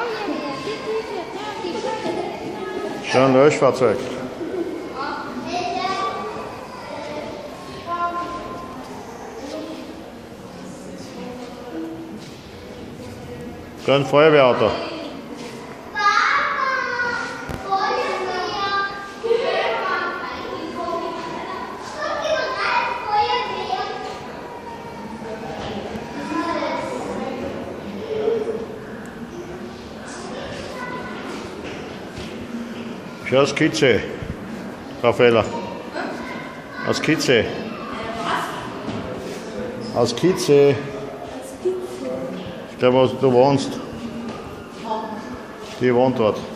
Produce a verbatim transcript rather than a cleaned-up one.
Schon ein Löschfahrzeug. Schon ein Feuerwehrauto. Schon eine Skizze, Raffaella. Eine Skizze. Eine Skizze. Der, wo du wohnst. Die wohnt dort.